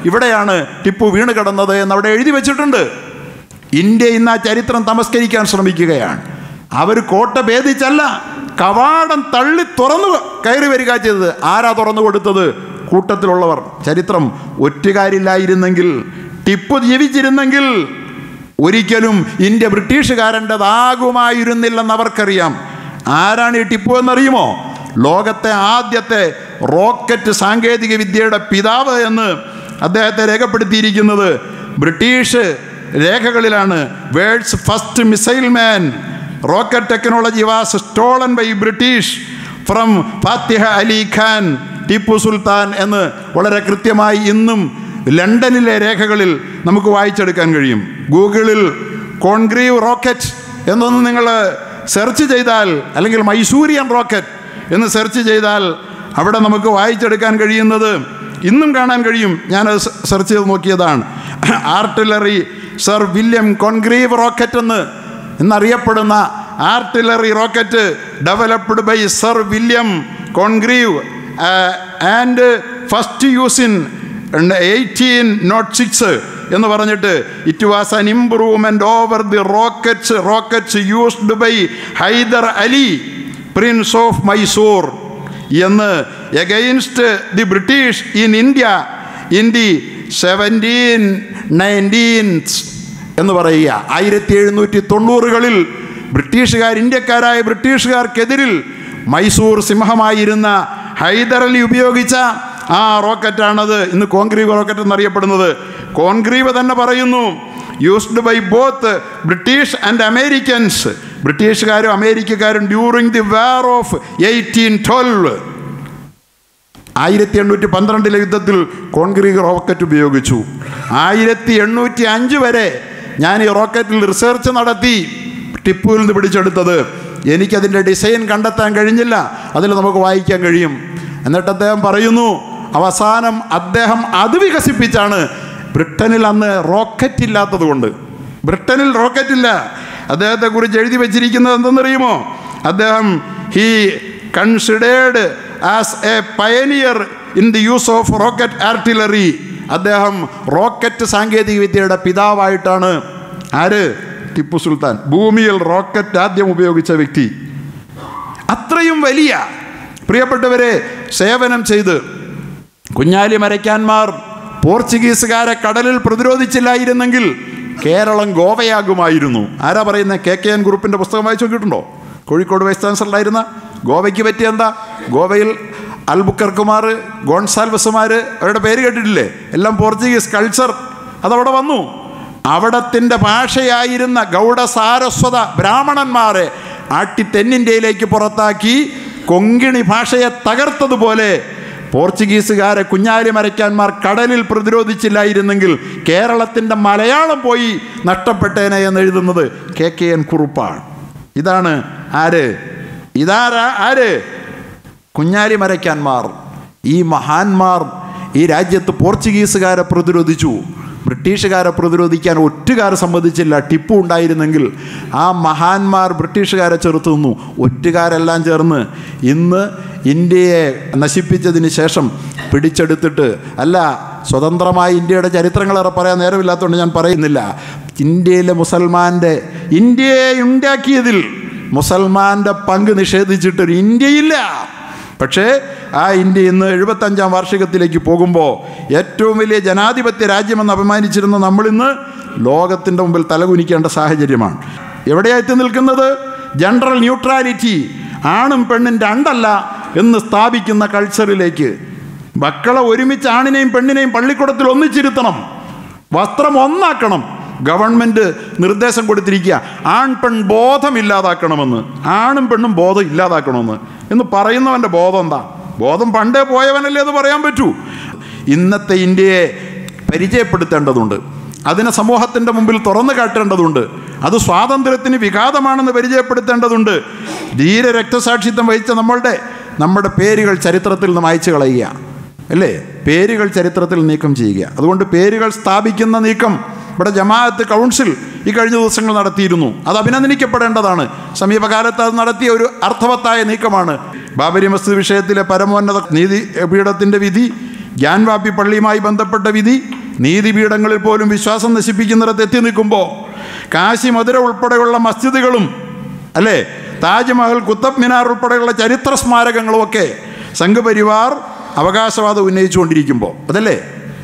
ഇവിടെയാണ് ടിപ്പു വീണ് കിടന്നത് എന്നവിടെ എഴുതി വെച്ചിട്ടുണ്ട്. ഇന്ത്യ ഇന്ന് ആ ചരിത്രം തമസ്കരിക്കാൻ ശ്രമിക്കുകയാണ്. അവർ കോട്ട ഭേദിച്ചല്ല, കവാടം തള്ളി തുറന്നു കയറി വരിക ചെയ്തത്. ആരാ തുറന്നു കൊടുത്തത്? കൂട്ടത്തിലുള്ളവർ. ചരിത്രം ഒറ്റുകാരില്ലായിരുന്നെങ്കിൽ, ടിപ്പു ജീവിച്ചിരുന്നെങ്കിൽ ഒരിക്കലും ഇന്ത്യ ബ്രിട്ടീഷുകാരൻ്റെതാകുമായിരുന്നില്ലെന്ന് അവർക്കറിയാം. ആരാണ് ഈ ടിപ്പു എന്നറിയുമോ? ലോകത്തെ ആദ്യത്തെ റോക്കറ്റ് സാങ്കേതിക വിദ്യയുടെ പിതാവ് എന്ന് അദ്ദേഹത്തെ രേഖപ്പെടുത്തിയിരിക്കുന്നത് ബ്രിട്ടീഷ് രേഖകളിലാണ്. World's first missile man. Rocket technology was stolen by British from Fateh Ali Khan Tipu Sultan എന്ന് വളരെ കൃത്യമായി ഇന്നും ലണ്ടനിലെ രേഖകളിൽ നമുക്ക് വായിച്ചെടുക്കാൻ കഴിയും. ഗൂഗിളിൽ കോൺക്രീവ് റോക്കറ്റ് എന്നൊന്ന് നിങ്ങൾ സെർച്ച് ചെയ്താൽ, അല്ലെങ്കിൽ മൈസൂരിയൻ റോക്കറ്റ് എന്ന് സെർച്ച് ചെയ്താൽ അവിടെ നമുക്ക് വായിച്ചെടുക്കാൻ കഴിയുന്നത് ഇന്നും കാണാൻ കഴിയും. ഞാനത് സെർച്ച് ചെയ്ത് നോക്കിയതാണ്. Artillery sir William Congreve rocket എന്ന് എന്നറിയപ്പെടുന്ന artillery rocket developed by sir William Congreve and first use in eighteen nought six എന്ന് പറഞ്ഞിട്ട് it was an improvement over the rockets rockets used by Hyder Ali prince of Mysore എന്ന് against the British in India in the seventeen nineties എന്ന് പറയുക. ആയിരത്തി എഴുന്നൂറ്റി തൊണ്ണൂറുകളിൽ ബ്രിട്ടീഷുകാർ ഇന്ത്യക്കാരായ ബ്രിട്ടീഷുകാർക്കെതിരിൽ മൈസൂർ സിംഹമായിരുന്ന ഹൈദർ അലി ഉപയോഗിച്ച ആ റോക്കറ്റാണത് ഇന്ന് കോൺക്രീവ് റോക്കറ്റ് എന്നറിയപ്പെടുന്നത്. കോൺക്രീവ് തന്നെ പറയുന്നു used by both British and Americans. ബ്രിട്ടീഷുകാരും അമേരിക്കക്കാരും during the war of eighteen twelve ആയിരത്തി എണ്ണൂറ്റി പന്ത്രണ്ടിലെ യുദ്ധത്തിൽ കോൺക്രീവ് റോക്കറ്റ് ഉപയോഗിച്ചു. ആയിരത്തി എണ്ണൂറ്റി അഞ്ച് വരെ ഞാൻ ഈ റോക്കറ്റിൽ റിസർച്ച് നടത്തി ടിപ്പുവിൽ നിന്ന് പിടിച്ചെടുത്തത്. എനിക്കതിൻ്റെ ഡിസൈൻ കണ്ടെത്താൻ കഴിഞ്ഞില്ല, അതിൽ നമുക്ക് വായിക്കാൻ കഴിയും. എന്നിട്ട് അദ്ദേഹം പറയുന്നു, അവസാനം അദ്ദേഹം അത് വികസിപ്പിച്ചാണ്. ബ്രിട്ടനിൽ അന്ന് റോക്കറ്റ് ഇല്ലാത്തത് കൊണ്ട്, ബ്രിട്ടനിൽ റോക്കറ്റില്ല. അദ്ദേഹത്തെക്കുറിച്ച് എഴുതി വച്ചിരിക്കുന്നത് എന്തെന്നറിയുമോ? അദ്ദേഹം he considered as a pioneer in the use of rocket artillery. അദ്ദേഹം റോക്കറ്റ് സാങ്കേതിക വിദ്യയുടെ പിതാവായിട്ടാണ്. ആര്? ടിപ്പു സുൽത്താൻ. ഭൂമിയിൽ റോക്കറ്റ് ആദ്യം ഉപയോഗിച്ച വ്യക്തി. അത്രയും വലിയ പ്രിയപ്പെട്ടവരെ സേവനം ചെയ്ത് കുഞ്ഞാലി മരയ്ക്കാന്മാർ പോർച്ചുഗീസുകാരെ കടലിൽ പ്രതിരോധിച്ചില്ലായിരുന്നെങ്കിൽ കേരളം ഗോവയാകുമായിരുന്നു. ആരാ പറയുന്നത്? കെ കെ എൻ ഗ്രൂപ്പിൻ്റെ പുസ്തകം വായിച്ചു നോക്കിയിട്ടുണ്ടോ? കോഴിക്കോട് വൈസ് ചാൻസലറായിരുന്ന ഗോവയ്ക്ക് പറ്റിയ എന്താ? ഗോവയിൽ അൽബുക്കർക്കുമാർ, ഗോൺസാൽവസുമാർ, അവരുടെ പേര് കേട്ടിട്ടില്ലേ? എല്ലാം പോർച്ചുഗീസ് കൾച്ചർ അതവിടെ വന്നു. അവിടത്തിൻ്റെ ഭാഷയായിരുന്ന ഗൗഡ സാരസ്വത ബ്രാഹ്മണന്മാരെ ആട്ടി തെന്നിന്ത്യയിലേക്ക് പുറത്താക്കി കൊങ്കിണി ഭാഷയെ തകർത്തതുപോലെ പോർച്ചുഗീസുകാരെ കുഞ്ഞാലി മരയ്ക്കാന്മാർ കടലിൽ പ്രതിരോധിച്ചില്ലായിരുന്നെങ്കിൽ കേരളത്തിൻ്റെ മലയാളം പോയി നഷ്ടപ്പെട്ടേനെ എന്ന് എഴുതുന്നത് കെ കെ എൻ കുറുപ്പാണ്. ഇതാണ് ആര്? ഇതാരാ? ആര്? കുഞ്ഞാലി മരയ്ക്കാന്മാർ. ഈ മഹാന്മാർ ഈ രാജ്യത്ത് പോർച്ചുഗീസുകാരെ പ്രതിരോധിച്ചു. ബ്രിട്ടീഷുകാരെ പ്രതിരോധിക്കാൻ ഒറ്റുകാർ സമ്മതിച്ചില്ല. ടിപ്പു ഉണ്ടായിരുന്നെങ്കിൽ ആ മഹാന്മാർ ബ്രിട്ടീഷുകാരെ ചെറുത്തു നിന്നു. ഒറ്റുകാരെല്ലാം ചേർന്ന് ഇന്ന് ഇന്ത്യയെ നശിപ്പിച്ചതിന് ശേഷം പിടിച്ചെടുത്തിട്ട്, അല്ല സ്വതന്ത്രമായ ഇന്ത്യയുടെ ചരിത്രങ്ങളേറെ പറയാൻ നേരമില്ലാത്തതുകൊണ്ട് ഞാൻ പറയുന്നില്ല, ഇന്ത്യയിലെ മുസൽമാൻ്റെ, ഇന്ത്യയെ ഉണ്ടാക്കിയതിൽ മുസൽമാൻ്റെ പങ്ക് നിഷേധിച്ചിട്ടൊരു ഇന്ത്യയില്ല. പക്ഷേ ആ ഇന്ത്യ ഇന്ന് എഴുപത്തഞ്ചാം വാർഷികത്തിലേക്ക് പോകുമ്പോൾ ഏറ്റവും വലിയ ജനാധിപത്യ രാജ്യമെന്ന് അഭിമാനിച്ചിരുന്ന നമ്മളിന്ന് ലോകത്തിൻ്റെ മുമ്പിൽ തലകുനിക്കേണ്ട സാഹചര്യമാണ്. എവിടെയായിട്ട് നിൽക്കുന്നത്? ജനറൽ ന്യൂട്രാലിറ്റി, ആണും പെണ്ണും രണ്ടല്ല എന്ന് സ്ഥാപിക്കുന്ന കൾച്ചറിലേക്ക്. മക്കളെ ഒരുമിച്ച് ആണിനെയും പെണ്ണിനെയും പള്ളിക്കൂടത്തിൽ ഒന്നിച്ചിരുത്തണം, വസ്ത്രം ഒന്നാക്കണം. ഗവൺമെൻറ് നിർദ്ദേശം കൊടുത്തിരിക്കുക ആൺ പെൺ ബോധം ഇല്ലാതാക്കണമെന്ന്. ആണും പെണ്ണും ബോധം ഇല്ലാതാക്കണമെന്ന് എന്ന് പറയുന്നവൻ്റെ ബോധം എന്താ? ബോധം പണ്ടേ പോയവനല്ലേ അത് പറയാൻ പറ്റൂ. ഇന്നത്തെ ഇന്ത്യയെ പരിചയപ്പെടുത്തേണ്ടതുണ്ട്, അതിനെ സമൂഹത്തിൻ്റെ മുമ്പിൽ തുറന്നു കാട്ടേണ്ടതുണ്ട്, അത് സ്വാതന്ത്ര്യത്തിന് വിഘാതമാണെന്ന് പരിചയപ്പെടുത്തേണ്ടതുണ്ട്. ധീര രക്തസാക്ഷിത്വം വഹിച്ച നമ്മളുടെ നമ്മുടെ പേരുകൾ ചരിത്രത്തിൽ നിന്ന് മായ്ച്ചു കളയുക, അല്ലേ? പേരുകൾ ചരിത്രത്തിൽ നീക്കം ചെയ്യുക. അതുകൊണ്ട് പേരുകൾ സ്ഥാപിക്കുന്ന നീക്കം ഇവിടെ ജമാഅത്ത് കൗൺസിൽ ഈ കഴിഞ്ഞ ദിവസങ്ങൾ നടത്തിയിരുന്നു. അത് അഭിനന്ദിക്കപ്പെടേണ്ടതാണ്. സമീപകാലത്ത് അത് നടത്തിയ ഒരു അർത്ഥവത്തായ നീക്കമാണ്. ബാബരി മസ്ജിദ് വിഷയത്തിലെ പരമോന്നത നീതി പീഠത്തിൻ്റെ വിധി, ഗ്യാൻവാപ്പി പള്ളിയുമായി ബന്ധപ്പെട്ട വിധി, നീതിപീഠങ്ങളിൽ പോലും വിശ്വാസം നശിപ്പിക്കുന്നിടത്ത് എത്തി നിൽക്കുമ്പോൾ, കാശി മധുര ഉൾപ്പെടെയുള്ള മസ്ജിദുകളും അല്ലേ, താജ്മഹൽ, കുത്തബ് മിനാർ ഉൾപ്പെടെയുള്ള ചരിത്ര സ്മാരകങ്ങളുമൊക്കെ സംഘപരിവാർ അവകാശവാദം ഉന്നയിച്ചുകൊണ്ടിരിക്കുമ്പോൾ, അതല്ലേ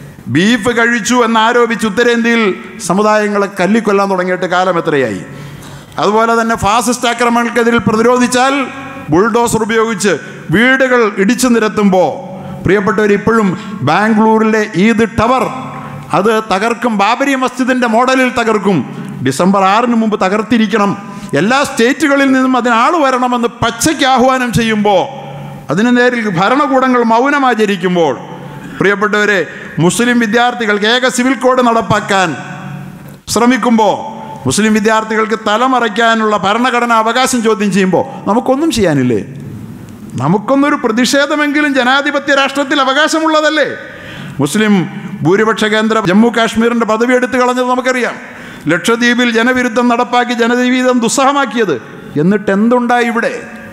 ബീഫ് കഴിച്ചു എന്നാരോപിച്ച് ഉത്തരേന്ത്യയിൽ സമുദായങ്ങളെ കല്ലിക്കൊല്ലാൻ തുടങ്ങിയിട്ട് കാലം എത്രയായി? അതുപോലെ തന്നെ ഫാസിസ്റ്റ് ആക്രമണങ്ങൾക്കെതിരെ പ്രതിരോധിച്ചാൽ ബുൾഡോസർ ഉപയോഗിച്ച് വീടുകൾ ഇടിച്ചു നിരത്തുമ്പോൾ, പ്രിയപ്പെട്ടവർ, ഇപ്പോഴും ബാംഗ്ലൂരിലെ ഈദ് ടവർ അത് തകർക്കും, ബാബരി മസ്ജിദിൻ്റെ മോഡലിൽ തകർക്കും, ഡിസംബർ ആറിന് മുമ്പ് തകർത്തിരിക്കണം, എല്ലാ സ്റ്റേറ്റുകളിൽ നിന്നും അതിനാൾ വരണമെന്ന് പച്ചയ്ക്ക് ആഹ്വാനം ചെയ്യുമ്പോൾ, അതിന് നേരിൽ ഭരണകൂടങ്ങൾ മൗനമാചരിക്കുമ്പോൾ, പ്രിയപ്പെട്ടവരെ, മുസ്ലിം വിദ്യാർത്ഥികൾക്ക് ഏക സിവിൽ കോഡ് നടപ്പാക്കാൻ ശ്രമിക്കുമ്പോൾ, മുസ്ലിം വിദ്യാർത്ഥികൾക്ക് തലമറയ്ക്കാനുള്ള ഭരണഘടനാ അവകാശം ചോദ്യം ചെയ്യുമ്പോൾ നമുക്കൊന്നും ചെയ്യാനില്ലേ? നമുക്കൊന്നൊരു പ്രതിഷേധമെങ്കിലും ജനാധിപത്യ രാഷ്ട്രത്തിൽ അവകാശമുള്ളതല്ലേ? മുസ്ലിം ഭൂരിപക്ഷ കേന്ദ്ര ജമ്മു കാശ്മീരിൻ്റെ പദവി എടുത്തു കളഞ്ഞത് നമുക്കറിയാം. ലക്ഷദ്വീപിൽ ജനവിരുദ്ധം നടപ്പാക്കി ജനജീവിതം ദുസ്സഹമാക്കിയത്. എന്നിട്ട് എന്തുണ്ടായി ഇവിടെ?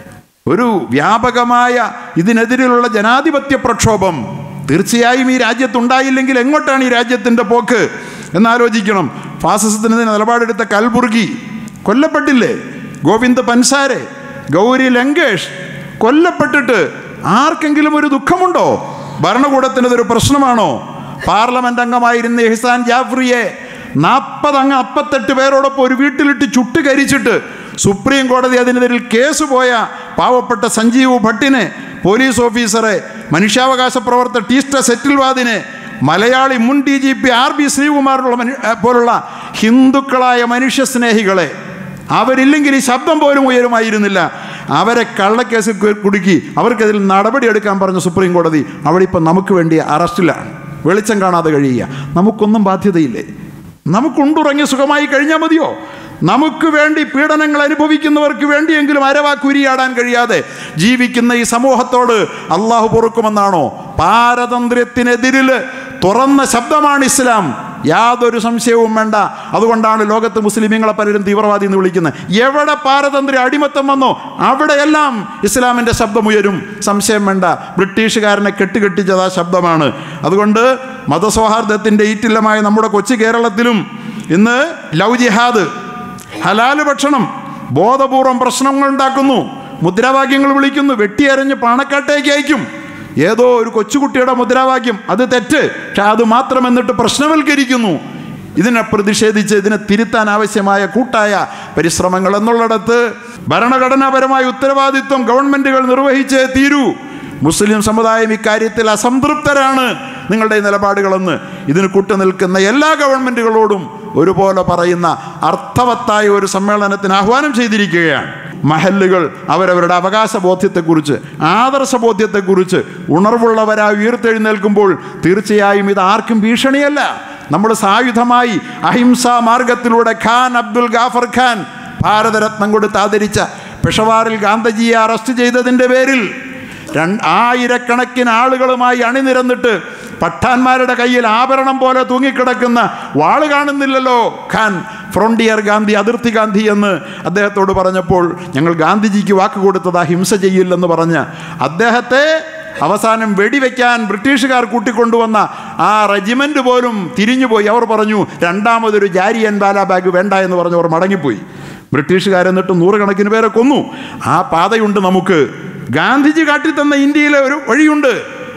ഒരു വ്യാപകമായ ഇതിനെതിരെയുള്ള ജനാധിപത്യ പ്രക്ഷോഭം തീർച്ചയായും ഈ രാജ്യത്തുണ്ടായില്ലെങ്കിൽ എങ്ങോട്ടാണ് ഈ രാജ്യത്തിൻ്റെ പോക്ക് എന്നാലോചിക്കണം. ഫാസിസത്തിനെതിരെ നിലപാടെടുത്ത കൽബുർഗി കൊല്ലപ്പെട്ടില്ലേ? ഗോവിന്ദ് പൻസാരെ, ഗൗരി ലങ്കേഷ് കൊല്ലപ്പെട്ടിട്ട് ആർക്കെങ്കിലും ഒരു ദുഃഖമുണ്ടോ? ഭരണകൂടത്തിനതൊരു പ്രശ്നമാണോ? പാർലമെന്റ് അംഗമായിരുന്ന ഇഹ്സാൻ ജാഫ്രിയെ നാൽപ്പത് അംഗ അപ്പത്തെട്ട് പേരോടൊപ്പം ഒരു വീട്ടിലിട്ട് ചുട്ടുകരിച്ചിട്ട് സുപ്രീം കോടതി അതിനെതിരിൽ കേസ് പോയ പാവപ്പെട്ട സഞ്ജീവ് ഭട്ടിനെ, പോലീസ് ഓഫീസറെ, മനുഷ്യാവകാശ പ്രവർത്തക ടീസ്റ്റ സെറ്റിൽവാദിനെ, മലയാളി മുൻ D G P R B ശ്രീകുമാറിനുള്ള മനു പോലുള്ള ഹിന്ദുക്കളായ മനുഷ്യസ്നേഹികളെ, അവരില്ലെങ്കിൽ ഈ ശബ്ദം പോലും ഉയരുമായിരുന്നില്ല. അവരെ കള്ളക്കേസിൽ കുടുക്കി അവർക്കെതിൽ നടപടിയെടുക്കാൻ പറഞ്ഞ സുപ്രീം കോടതി അവിടെ ഇപ്പം നമുക്ക് വേണ്ടി അറസ്റ്റിലാണ്, വെളിച്ചം കാണാതെ കഴിയുക. നമുക്കൊന്നും ബാധ്യതയില്ലേ? നമുക്കുണ്ടുറങ്ങി സുഖമായി കഴിഞ്ഞാൽ മതിയോ? നമുക്ക് വേണ്ടി പീഡനങ്ങൾ അനുഭവിക്കുന്നവർക്ക് വേണ്ടിയെങ്കിലും അരവാക്കുരിയാടാൻ കഴിയാതെ ജീവിക്കുന്ന ഈ സമൂഹത്തോട് അള്ളാഹു പൊറുക്കുമെന്നാണോ? പാരതന്ത്ര്യത്തിനെതിരിൽ തുറന്ന ശബ്ദമാണ് ഇസ്ലാം, യാതൊരു സംശയവും വേണ്ട. അതുകൊണ്ടാണ് ലോകത്ത് മുസ്ലിമീങ്ങളെ പലരും തീവ്രവാദി എന്ന് വിളിക്കുന്നത്. എവിടെ പാരതന്ത്ര്യം അടിമത്തം വന്നോ അവിടെയെല്ലാം ഇസ്ലാമിൻ്റെ ശബ്ദമുയരും, സംശയം വേണ്ട. ബ്രിട്ടീഷുകാരനെ കെട്ടുകെട്ടിച്ചത് ആ ശബ്ദമാണ്. അതുകൊണ്ട് മതസൗഹാർദ്ദത്തിൻ്റെ ഈറ്റില്ലമായ നമ്മുടെ കൊച്ചു കേരളത്തിലും ഇന്ന് ലവ് ജിഹാദ്, ഹലാല് ഭക്ഷണം, ബോധപൂർവം പ്രശ്നങ്ങൾ ഉണ്ടാക്കുന്നു, മുദ്രാവാക്യങ്ങൾ വിളിക്കുന്നു, വെട്ടിയരഞ്ഞ് പാണക്കാട്ടേക്ക് അയക്കും. ഏതോ ഒരു കൊച്ചുകുട്ടിയുടെ മുദ്രാവാക്യം, അത് തെറ്റ്, പക്ഷെ അത് മാത്രം എന്നിട്ട് പ്രശ്നവൽക്കരിക്കുന്നു. ഇതിനെ പ്രതിഷേധിച്ച് ഇതിനെ തിരുത്താൻ ആവശ്യമായ കൂട്ടായ പരിശ്രമങ്ങൾ എന്നുള്ളിടത്ത് ഭരണഘടനാപരമായ ഉത്തരവാദിത്വം ഗവൺമെൻറ്റുകൾ നിർവഹിച്ചേ തീരൂ. മുസ്ലിം സമുദായം ഇക്കാര്യത്തിൽ അസംതൃപ്തരാണ് നിങ്ങളുടെ നിലപാടുകളെന്ന് ഇതിന് കൂട്ടുനിൽക്കുന്ന എല്ലാ ഗവൺമെൻറ്റുകളോടും ഒരുപോലെ പറയുന്ന അർത്ഥവത്തായ ഒരു സമ്മേളനത്തിന് ആഹ്വാനം ചെയ്തിരിക്കുകയാണ്. മഹല്ലുകൾ അവരവരുടെ അവകാശ ബോധ്യത്തെക്കുറിച്ച്, ആദർശബോധ്യത്തെക്കുറിച്ച് ഉണർവുള്ളവരായി ഉയർത്തെഴുന്നേൽക്കുമ്പോൾ തീർച്ചയായും ഇത് ആർക്കും ഭീഷണിയല്ല. നമ്മൾ സായുധമായി അഹിംസാ മാർഗത്തിലൂടെ ഖാൻ അബ്ദുൽ ഗാഫർ ഖാൻ ഭാരതരത്നം കൊടുത്ത് ആദരിച്ച പെഷവാറിൽ ഗാന്ധിജിയെ അറസ്റ്റ് ചെയ്തതിൻ്റെ പേരിൽ രണ്ട് ആയിരക്കണക്കിന് ആളുകളുമായി അണിനിരന്നിട്ട് പഠാന്മാരുടെ കയ്യിൽ ആഭരണം പോലെ തൂങ്ങിക്കിടക്കുന്ന വാള് കാണുന്നില്ലല്ലോ ഖാൻ, ഫ്രോണ്ടിയർ ഗാന്ധി, അതിർത്തി ഗാന്ധി എന്ന് അദ്ദേഹത്തോട് പറഞ്ഞപ്പോൾ ഞങ്ങൾ ഗാന്ധിജിക്ക് വാക്ക് കൊടുത്തത് ഹിംസ ചെയ്യില്ലെന്ന് പറഞ്ഞ് അദ്ദേഹത്തെ അവസാനം വെടിവെക്കാൻ ബ്രിട്ടീഷുകാർ കൂട്ടിക്കൊണ്ടുവന്ന ആ റെജിമെൻ്റ് പോലും തിരിഞ്ഞുപോയി. അവർ പറഞ്ഞു രണ്ടാമതൊരു ജാരിയൻ ബാലാബാഗ് വേണ്ട എന്ന് പറഞ്ഞവർ മടങ്ങിപ്പോയി. ബ്രിട്ടീഷുകാരെന്നിട്ട് നൂറുകണക്കിന് പേരെ കൊന്നു. ആ പാതയുണ്ട് നമുക്ക്. ഗാന്ധിജി കാട്ടിത്തന്ന ഇന്ത്യയിലെ ഒരു വഴിയുണ്ട്.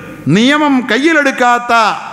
നിയമം കയ്യിലെടുക്കാത്ത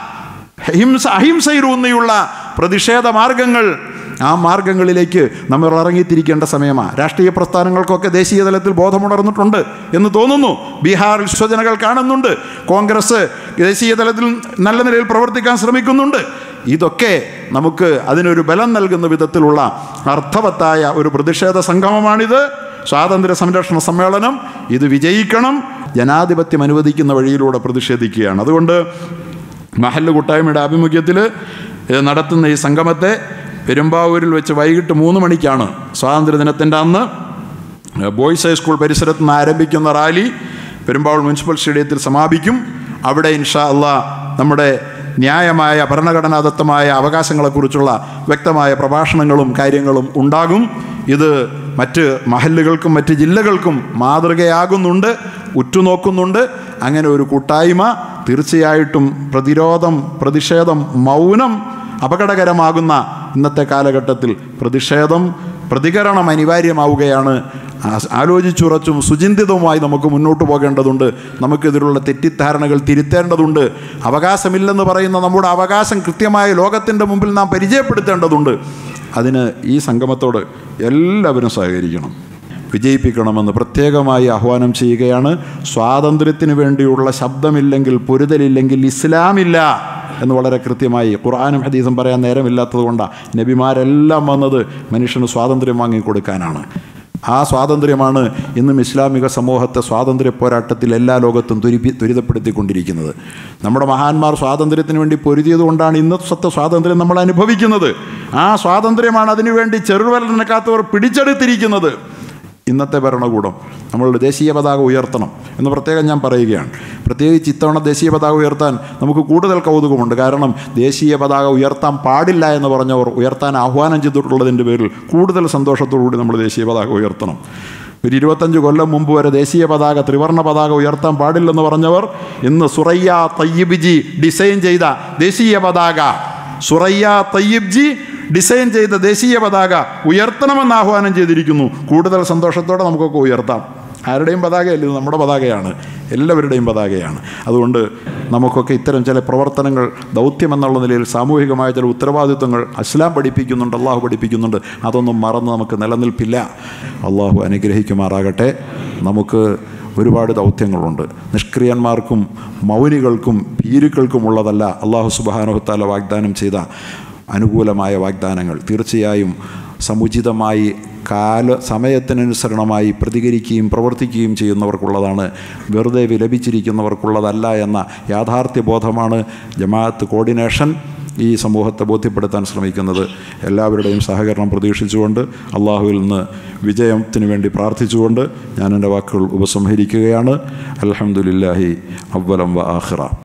ഹിംസ അഹിംസയിലൂന്നിയുള്ള പ്രതിഷേധ മാർഗങ്ങൾ, ആ മാർഗങ്ങളിലേക്ക് നമ്മൾ ഇറങ്ങിത്തിരിക്കേണ്ട സമയമാണ്. രാഷ്ട്രീയ പ്രസ്ഥാനങ്ങൾക്കൊക്കെ ദേശീയ തലത്തിൽ ബോധമുണർന്നിട്ടുണ്ട് എന്ന് തോന്നുന്നു. ബീഹാറിൽ സൂചനകൾ കാണുന്നുണ്ട്. കോൺഗ്രസ് ദേശീയ തലത്തിൽ നല്ല നിലയിൽ പ്രവർത്തിക്കാൻ ശ്രമിക്കുന്നുണ്ട്. ഇതൊക്കെ നമുക്ക് അതിനൊരു ബലം നൽകുന്ന വിധത്തിലുള്ള അർത്ഥവത്തായ ഒരു പ്രതിഷേധ സംഗമമാണിത്. സ്വാതന്ത്ര്യ സംരക്ഷണ സമ്മേളനം ഇത് വിജയിക്കണം. ജനാധിപത്യം അനുവദിക്കുന്ന വഴിയിലൂടെ പ്രതിഷേധിക്കുകയാണ്. അതുകൊണ്ട് മഹല്ല് കൂട്ടായ്മയുടെ ആഭിമുഖ്യത്തിൽ നടത്തുന്ന ഈ സംഗമത്തെ പെരുമ്പാവൂരിൽ വെച്ച് വൈകിട്ട് മൂന്ന് മണിക്കാണ് സ്വാതന്ത്ര്യദിനത്തിൻ്റെ അന്ന് ബോയ്സ് ഹൈസ്കൂൾ പരിസരത്ത് നിന്ന് ആരംഭിക്കുന്ന റാലി പെരുമ്പാവൂർ മുനിസിപ്പൽ സ്റ്റേഡിയത്തിൽ സമാപിക്കും. അവിടെ ഇൻഷാ അല്ലാഹ് നമ്മുടെ ന്യായമായ ഭരണഘടനാദത്തമായ അവകാശങ്ങളെക്കുറിച്ചുള്ള വ്യക്തമായ പ്രഭാഷണങ്ങളും കാര്യങ്ങളും ഉണ്ടാകും. ഇത് മറ്റ് മഹല്ലുകൾക്കും മറ്റ് ജില്ലകൾക്കും മാതൃകയാകുന്നുണ്ട്. ഉറ്റുനോക്കുന്നുണ്ട്. അങ്ങനെ ഒരു കൂട്ടായ്മ തീർച്ചയായിട്ടും പ്രതിരോധം, പ്രതിഷേധം, മൗനം അപകടകരമാകുന്ന ഇന്നത്തെ കാലഘട്ടത്തിൽ പ്രതിഷേധം, പ്രതികരണം അനിവാര്യമാവുകയാണ്. ആലോചിച്ചുറച്ചും സുചിന്തിതവുമായി നമുക്ക് മുന്നോട്ട് പോകേണ്ടതുണ്ട്. നമുക്കെതിരുള്ള തെറ്റിദ്ധാരണകൾ തിരുത്തേണ്ടതുണ്ട്. അവകാശമില്ലെന്ന് പറയുന്ന നമ്മുടെ അവകാശം കൃത്യമായ ലോകത്തിൻ്റെ മുമ്പിൽ നാം പരിചയപ്പെടുത്തേണ്ടതുണ്ട്. അതിന് ഈ സംഗമത്തോട് എല്ലാവരും സഹകരിക്കണം, വിജയിപ്പിക്കണമെന്ന് പ്രത്യേകമായി ആഹ്വാനം ചെയ്യുകയാണ്. സ്വാതന്ത്ര്യത്തിന് വേണ്ടിയുള്ള ശബ്ദമില്ലെങ്കിൽ, പൊരുതലില്ലെങ്കിൽ ഇസ്ലാമില്ല എന്ന് വളരെ കൃത്യമായി ഖുർആനും ഹദീസും പറയാൻ നേരമില്ലാത്തത് കൊണ്ടാണ് നബിമാരെല്ലാം വന്നത് മനുഷ്യന് സ്വാതന്ത്ര്യം വാങ്ങിക്കൊടുക്കാനാണ്. ആ സ്വാതന്ത്ര്യമാണ് ഇന്നും ഇസ്ലാമിക സമൂഹത്തെ സ്വാതന്ത്ര്യ പോരാട്ടത്തിൽ എല്ലാ ലോകത്തും ത്വരിപ്പി ത്വരിതപ്പെടുത്തിക്കൊണ്ടിരിക്കുന്നത്. നമ്മുടെ മഹാന്മാർ സ്വാതന്ത്ര്യത്തിന് വേണ്ടി പൊരുതിയത് കൊണ്ടാണ് ഇന്നത്തെ സ്വാതന്ത്ര്യം നമ്മൾ അനുഭവിക്കുന്നത്. ആ സ്വാതന്ത്ര്യമാണ് അതിനുവേണ്ടി ചെറുവലനക്കാത്തവർ പിടിച്ചെടുത്തിരിക്കുന്നത്. ഇന്നത്തെ ഭരണകൂടം നമ്മളുടെ ദേശീയ പതാക ഉയർത്തണം എന്ന് പ്രത്യേകം ഞാൻ പറയുകയാണ്. പ്രത്യേകിച്ച് ഇത്തവണ ദേശീയ പതാക ഉയർത്താൻ നമുക്ക് കൂടുതൽ കൗതുകമുണ്ട്. കാരണം ദേശീയ പതാക ഉയർത്താൻ പാടില്ല എന്ന് പറഞ്ഞവർ ഉയർത്താൻ ആഹ്വാനം ചെയ്തിട്ടുള്ളതിൻ്റെ പേരിൽ കൂടുതൽ സന്തോഷത്തോടുകൂടി നമ്മൾ ദേശീയ പതാക ഉയർത്തണം. ഒരു ഇരുപത്തഞ്ച് കൊല്ലം മുമ്പ് വരെ ദേശീയ പതാക, ത്രിവർണ്ണ പതാക ഉയർത്താൻ പാടില്ലെന്ന് പറഞ്ഞവർ ഇന്ന് സുറയ്യ തയ്യിബ് ജി ഡിസൈൻ ചെയ്ത ദേശീയ പതാക, സുറയ്യ തയ്യിബ് ജി ഡിസൈൻ ചെയ്ത ദേശീയ പതാക ഉയർത്തണമെന്ന് ആഹ്വാനം ചെയ്തിരിക്കുന്നു. കൂടുതൽ സന്തോഷത്തോടെ നമുക്കൊക്കെ ഉയർത്താം. ആരുടെയും പതാകയല്ല, ഇത് നമ്മുടെ പതാകയാണ്, എല്ലാവരുടെയും പതാകയാണ്. അതുകൊണ്ട് നമുക്കൊക്കെ ഇത്തരം ചില പ്രവർത്തനങ്ങൾ ദൗത്യമെന്നുള്ള നിലയിൽ സാമൂഹികമായ ചില ഉത്തരവാദിത്വങ്ങൾ ഇസ്ലാം പഠിപ്പിക്കുന്നുണ്ട്, അള്ളാഹു പഠിപ്പിക്കുന്നുണ്ട്. അതൊന്നും മറന്ന് നമുക്ക് നിലനിൽപ്പില്ല. അള്ളാഹു അനുഗ്രഹിക്കുമാറാകട്ടെ. നമുക്ക് ഒരുപാട് ദൗത്യങ്ങളുണ്ട്. നിഷ്ക്രിയന്മാർക്കും മൗനികൾക്കും ഭീരുക്കൾക്കുമുള്ളതല്ല അള്ളാഹു സുബ്ഹാനഹു വ തആല വാഗ്ദാനം ചെയ്ത അനുകൂലമായ വാഗ്ദാനങ്ങൾ. തീർച്ചയായും സമുചിതമായി കാല സമയത്തിനനുസരണമായി പ്രതികരിക്കുകയും പ്രവർത്തിക്കുകയും ചെയ്യുന്നവർക്കുള്ളതാണ്, വെറുതെ വിലപിച്ചിരിക്കുന്നവർക്കുള്ളതല്ല എന്ന യാഥാർത്ഥ്യബോധമാണ് ജമാഅത്ത് കോർഡിനേഷൻ ഈ സമൂഹത്തെ ബോധ്യപ്പെടുത്താൻ ശ്രമിക്കുന്നത്. എല്ലാവരുടെയും സഹകരണം പ്രതീക്ഷിച്ചുകൊണ്ട് അള്ളാഹുവിൽ നിന്ന് വിജയത്തിന് വേണ്ടി പ്രാർത്ഥിച്ചുകൊണ്ട് ഞാൻ എൻ്റെ വാക്കുകൾ ഉപസംഹരിക്കുകയാണ്. അൽഹംദുലില്ലാഹി അവ്വലം വ ആഖിറ.